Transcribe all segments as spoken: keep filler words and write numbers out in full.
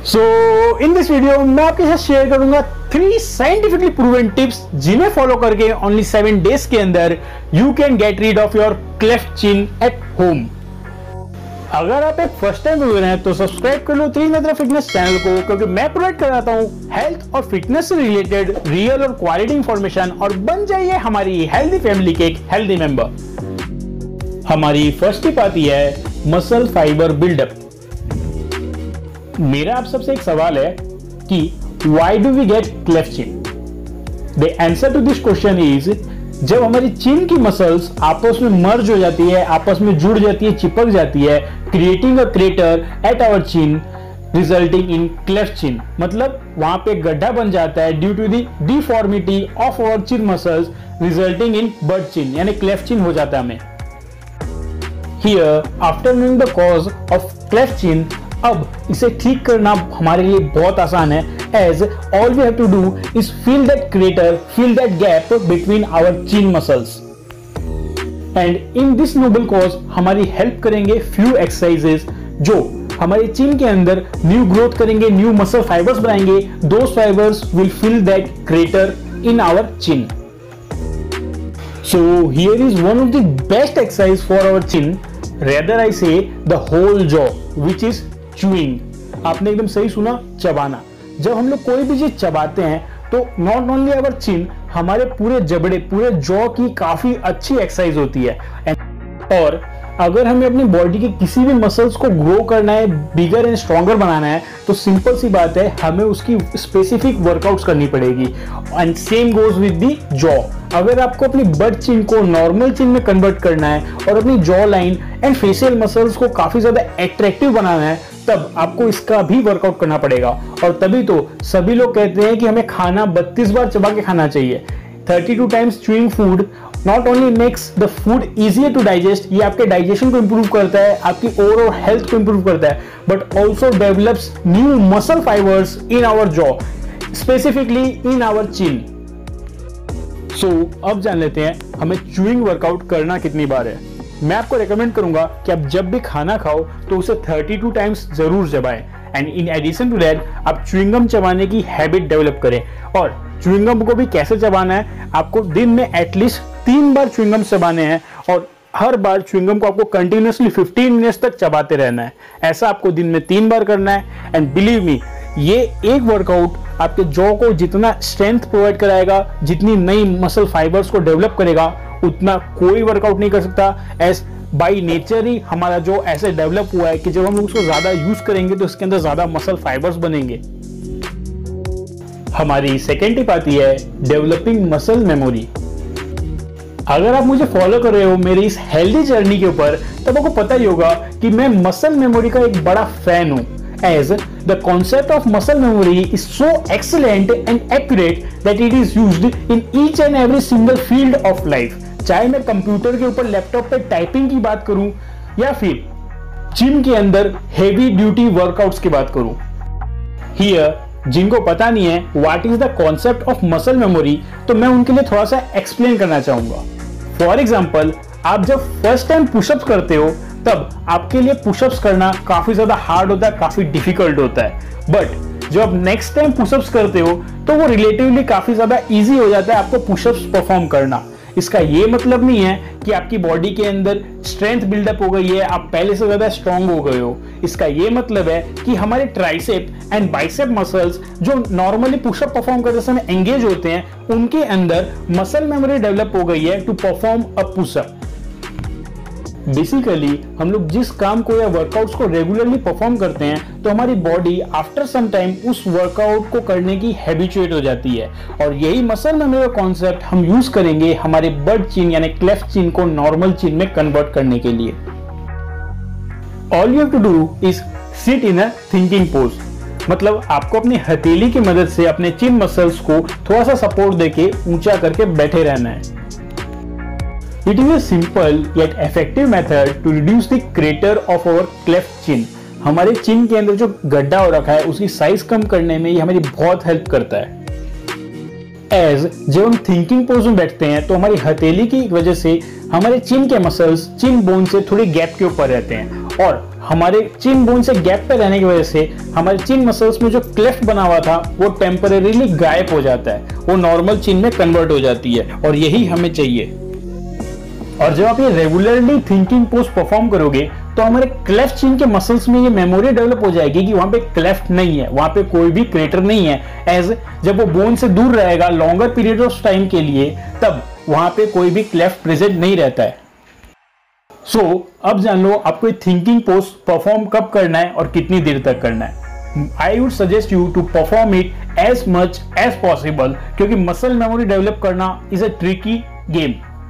So in this video मैं आपके साथ शेयर करूंगा थ्री साइंटिफिकली प्रूवन टिप्स जिन्हें फॉलो करके ओनली सेवन डेज के अंदर you can get rid of your cleft chin at home. अगर आप एक फर्स्ट टाइम व्यूअर हैं तो सब्सक्राइब कर लो त्रिनेत्र फिटनेस चैनल को, क्योंकि मैं प्रोवाइड कराता हूं हेल्थ और फिटनेस से रिलेटेड रियल और क्वालिटी इंफॉर्मेशन, और बन जाइए हमारी हेल्दी फैमिली के एक हेल्दी मेंबर। हमारी फर्स्ट टिप आती है मसल फाइबर बिल्डअप। मेरा आप सबसे एक सवाल है कि why do we get cleft chin? The answer to this question is, जब हमारी चिन की मसल्स आपस में मर्ज हो जाती है, आपस में जुड़ जाती है, चिपक जाती है, creating a crater at our chin resulting in cleft chin. मतलब वहां पे गड्ढा बन जाता है due to the deformity of our chin muscles resulting in bird chin, यानी क्लेफ्ट चिन हो जाता है हमें। Here after knowing the cause of cleft chin, अब इसे ठीक करना हमारे लिए बहुत आसान है, as all we have to do is fill that crater, fill that gap between our chin muscles. And in this noble cause हमारी हेल्प करेंगे few exercises जो हमारे चिन के अंदर न्यू ग्रोथ करेंगे, न्यू मसल फाइबर्स बनाएंगे। Those fibers will fill that crater in our chin. So here is one of the best exercise for our chin, rather I say the whole jaw, which is chewing. आपने एकदम सही सुना, चबाना। जब हम लोग कोई भी चीज चबाते हैं तो नॉट ओनली अवर चिन, हमारे पूरे जबड़े, पूरे जॉ की काफी अच्छी एक्सरसाइज होती है। और अगर हमें अपनी बॉडी के किसी भी मसल्स को ग्रो करना है, बिगर एंड स्ट्रॉन्गर बनाना है, तो सिंपल सी बात है, हमें उसकी स्पेसिफिक वर्कआउट्स करनी पड़ेगी। And same goes with the jaw. अगर आपको अपनी बट चिन को नॉर्मल चिन में कन्वर्ट करना है और अपनी jawline and facial muscles को काफी ज्यादा अट्रैक्टिव बनाना है, तब आपको इसका भी वर्कआउट करना पड़ेगा। और तभी तो सभी लोग कहते हैं कि हमें खाना बत्तीस बार चबा के खाना चाहिए। Thirty two times chewing food not only makes the food easier to digest, ये आपके डाइजेशन को इंप्रूव करता है, आपकी ओवरऑल हेल्थ को इंप्रूव करता है, but also develops new muscle fibres in our jaw, specifically in our chin. So अब जान लेते हैं हमें च्यूइंग वर्कआउट करना कितनी बार है। मैं आपको रेकमेंड करूंगा कि आप जब भी खाना खाओ तो उसे थर्टी टू टाइम्स जरूर चबाएं। And in addition to that आप च्युइंगम चबाने की हैबिट डेवलप करें। और च्युइंगम को भी कैसे चबाना है, आपको दिन में एटलीस्ट तीन बार च्युइंगम चबाने हैं, और हर बार च्युइंगम को आपको कंटिन्यूसली फिफ्टीन मिनट्स तक चबाते रहना है। ऐसा आपको दिन में तीन बार करना है। एंड बिलीव मी, ये एक वर्कआउट आपके जॉ को जितना स्ट्रेंथ प्रोवाइड कराएगा, जितनी नई मसल फाइबर्स को डेवलप करेगा, उतना कोई वर्कआउट नहीं कर सकता। एज बाई नेचर ही हमारा जो ऐसे डेवलप हुआ है कि जब हम लोग उसको ज्यादा यूज करेंगे तो इसके अंदर ज्यादा मसल फाइबर्स बनेंगे। हमारी सेकेंड टिप आती है डेवलपिंग मसल मेमोरी। अगर आप मुझे फॉलो कर रहे हो मेरी इस हेल्दी जर्नी के ऊपर, तब आपको पता ही होगा कि मैं मसल मेमोरी का एक बड़ा फैन हूं। As the concept of muscle memory is so excellent and accurate that it is used in each and every single field of life. चाहे मैं कंप्यूटर के ऊपर, लैपटॉप पे टाइपिंग की बात करूं, या फिर जिम के अंदर हेवी ड्यूटी वर्कआउट्स की बात करूं। हियर जिनको पता नहीं है what is the concept of muscle memory, तो मैं उनके लिए थोड़ा सा एक्सप्लेन करना चाहूंगा। फॉर एग्जाम्पल, आप जब फर्स्ट टाइम पुशअप्स करते हो तब आपके लिए पुशअप्स करना काफी ज्यादा हार्ड होता है, काफी डिफिकल्ट होता है। बट जब आप नेक्स्ट टाइम पुशअप्स करते हो तो वो रिलेटिवली काफी ज्यादा इजी हो जाता है आपको पुशअप्स परफॉर्म करना। इसका ये मतलब नहीं है कि आपकी बॉडी के अंदर स्ट्रेंथ बिल्डअप हो गई है, आप पहले से ज्यादा स्ट्रांग हो गए हो। इसका ये मतलब है कि हमारे ट्राइसेप एंड बाइसेप मसल्स जो नॉर्मली पुशअप परफॉर्म करते समय एंगेज होते हैं, उनके अंदर मसल मेमोरी डेवलप हो गई है to perform a pushup. Basically हम लोग जिस काम को या वर्कआउट्स को रेगुलरली परफॉर्म करते हैं, तो हमारी बॉडी आफ्टर सम टाइम उस वर्कआउट को करने की हैबिचुएट हो जाती है। और यही मसल मेमोरी का कॉन्सेप्ट हम यूज करेंगे हमारे बर्ड चिन यानी क्लेफ्ट चिन को नॉर्मल चिन में कन्वर्ट करने के लिए। All you have to do is sit in a thinking pose. मतलब आपको अपनी हथेली की मदद से अपने चिन मसल्स को थोड़ा सा सपोर्ट देके ऊंचा करके बैठे रहना है। It is a simple yet effective method to reduce the crater of our cleft chin. हमारे चिन के अंदर जो गड्ढा हो रखा है उसकी साइज कम करने में ये हमारी बहुत हेल्प करता है। एज जब हम थिंकिंग पोज में बैठते हैं तो हमारी हथेली की वजह से हमारे चिन के मसल्स चिन बोन से थोड़ी गैप के ऊपर रहते हैं और हमारे चिन बोन से गैप पे रहने की वजह से हमारे चिन मसल्स में जो क्लेफ्ट बना हुआ था वो टेम्परेरीली गायब हो जाता है, वो नॉर्मल चिन में कन्वर्ट हो जाती है और यही हमें चाहिए। और जब आप ये रेगुलरली थिंकिंग पोज परफॉर्म करोगे तो हमारे क्लेफ्ट चिन के मसल्स में ये मेमोरी डेवलप हो जाएगी कि वहां पे क्लेफ्ट नहीं है, वहां पे कोई भी क्रेटर नहीं है। एज जब वो बोन से दूर रहेगा लॉन्गर पीरियड ऑफ टाइम के लिए तब वहां पे कोई भी क्लेफ्ट प्रेजेंट नहीं रहता है। सो so, अब जान लो आपको थिंकिंग पोज परफॉर्म कब करना है और कितनी देर तक करना है। I would suggest you to perform it as much as possible क्योंकि मसल मेमोरी डेवलप करना is a tricky game.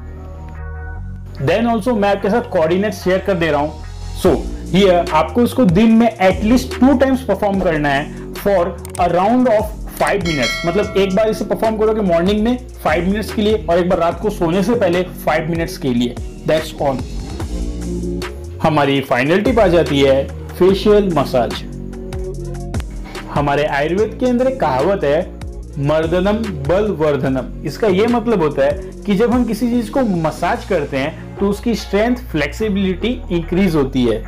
Then also मैं आपके साथ कोऑर्डिनेट शेयर कर दे रहा हूं। सो हियर आपको इसको दिन में एटलीस्ट टू टाइम्स परफॉर्म करना है for a round of five minutes. मतलब एक बार इसे परफॉर्म करोगे मॉर्निंग में फाइव मिनट्स के लिए और एक बार रात को सोने से पहले फाइव मिनट्स के लिए। That's all. हमारी फाइनल टिप आ जाती है फेशियल मसाज। हमारे आयुर्वेद के अंदर एक कहावत है मर्दनम बल वर्धनम। इसका यह मतलब होता है कि जब हम किसी चीज को मसाज करते हैं तो उसकी स्ट्रेंथ फ्लेक्सिबिलिटी इंक्रीज होती है।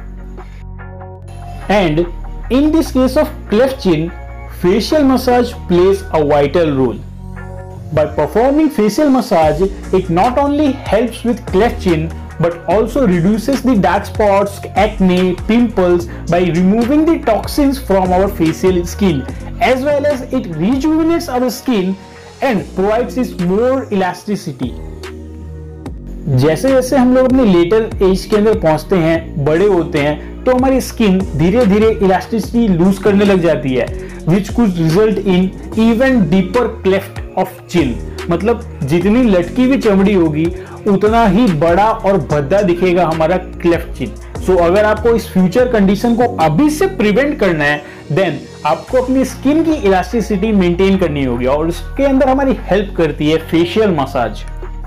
And in this case of cleft chin facial massage plays a vital role. By performing facial massage, it not only helps with cleft chin but also reduces the dark spots, acne, pimples by removing the toxins from our facial skin, as well as it rejuvenates our skin and provides it more elasticity. जैसे जैसे हम लोग अपने letter as के अंदर पहुंचते हैं, बड़े होते हैं, तो हमारी स्किन धीरे धीरे इलास्टिसिटी लूज करने लग जाती है, which could result in even deeper cleft of chin। मतलब जितनी लटकी हुई चमड़ी होगी उतना ही बड़ा और भद्दा दिखेगा हमारा क्लेफ्ट चिन। सो अगर आपको इस फ्यूचर कंडीशन को अभी से प्रिवेंट करना है देन आपको अपनी स्किन की इलास्टिसिटी मेंटेन करनी होगी और उसके अंदर हमारी हेल्प करती है फेशियल मसाज।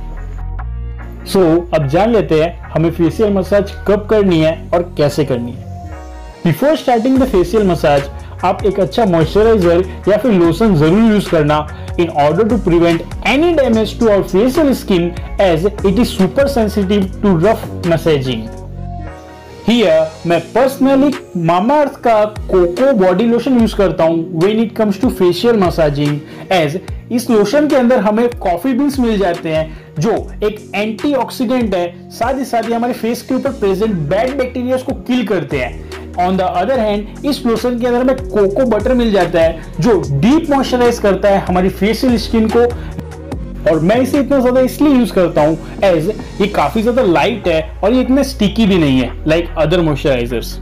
सो so, अब जान लेते हैं हमें फेशियल मसाज कब करनी है और कैसे करनी है। Before starting the facial massage आप एक अच्छा मॉइस्चराइजर या फिर लोशन जरूर यूज करना in order to prevent any damage to our facial skin as it is super sensitive to rough massaging. Here मैं पर्सनली मामाअर्थ का कोको बॉडी लोशन यूज करता हूं when it comes to facial massaging. As इस lotion के अंदर हमें coffee beans मिल जाते हैं जो एक एंटीऑक्सीडेंट है, साथ ही साथ ही हमारे फेस के ऊपर प्रेजेंट बैड बैक्टीरिया को किल करते हैं। ऑन द अदर हैंड इस लोशन के अंदर हमें कोको बटर मिल जाता है जो डीप मॉइस्चराइज करता है हमारी फेशियल स्किन को। और मैं इसे इतना ज्यादा इसलिए यूज करता हूं एज ये काफी ज्यादा लाइट है और ये इतने स्टिकी भी नहीं है like other moisturisers.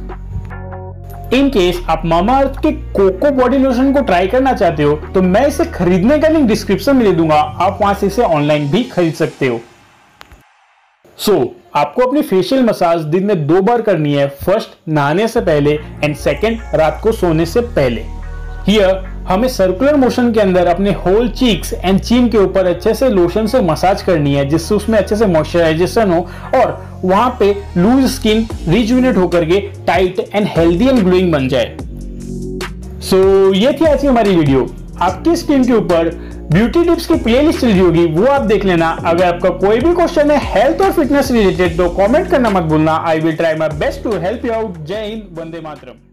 In case आप मामाअर्थ के कोको बॉडी लोशन को ट्राई करना चाहते हो तो मैं इसे खरीदने का लिंक डिस्क्रिप्शन में दे दूंगा, आप वहां से इसे ऑनलाइन भी खरीद सकते हो। सो so, आपको अपनी फेशियल मसाज दिन में दो बार करनी है, फर्स्ट नहाने से पहले एंड सेकंड रात को सोने से पहले। हियर हमें सर्कुलर मोशन के अंदर अपने होल चीक्स एंड चिन के ऊपर अच्छे से लोशन से मसाज करनी है जिससे उसमें अच्छे से मॉइस्चराइजेशन हो और वहां पे लूज स्किन रिजुविनेट होकर के tight and healthy and glowing बन जाए। सो so, ये थी आज की हमारी वीडियो। आपकी स्किन के ऊपर ब्यूटी टिप्स की प्लेलिस्ट चल रही होगी, वो आप देख लेना। अगर आपका कोई भी क्वेश्चन है हेल्थ और फिटनेस रिलेटेड तो कमेंट करना मत भूलना। I will try my best to help you out. Jai Hind, Vande Mataram.